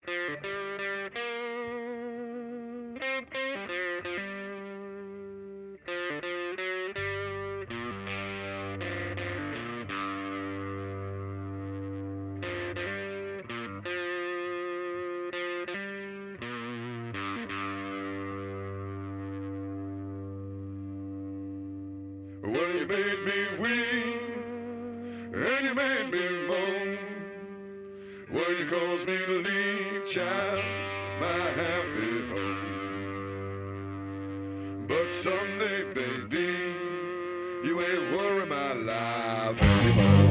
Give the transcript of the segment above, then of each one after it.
Well, you made me weep, and you made me moan. When you caused me to leave, child, my happy home. But someday, baby, you ain't worry my life anymore.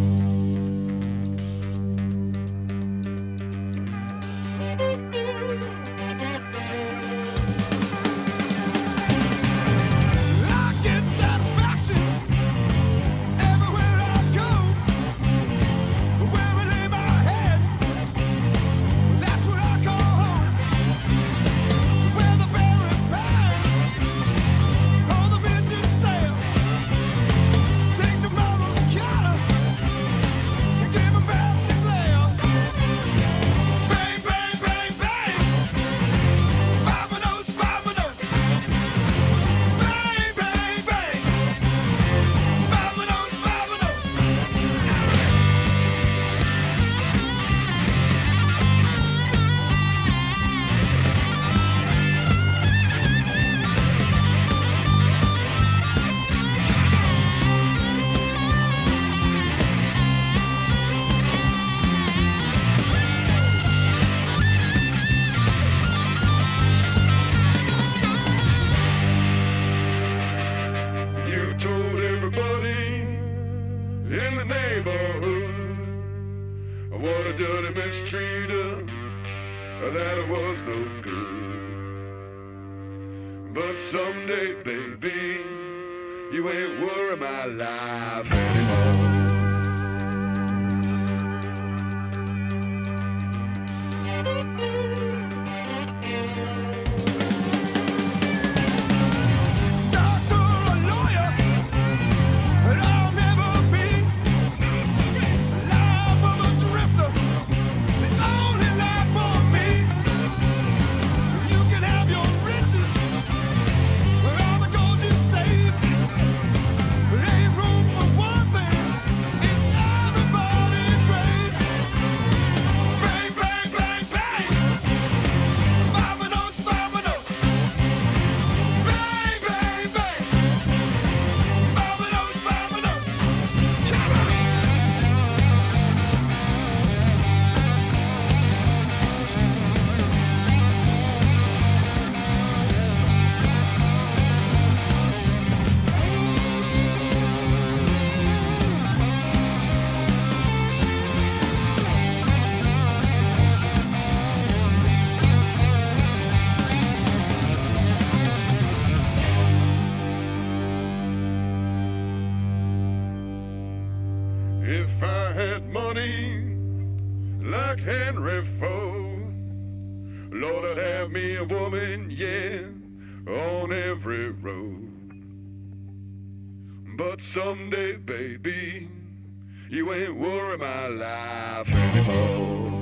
In the neighborhood, what a dirty mistreater, that it was no good. But someday, baby, you ain't worry my life anymore. If I had money like Henry Ford, Lord, I'd have me a woman, yeah, on every road. But someday, baby, you ain't worry my life anymore.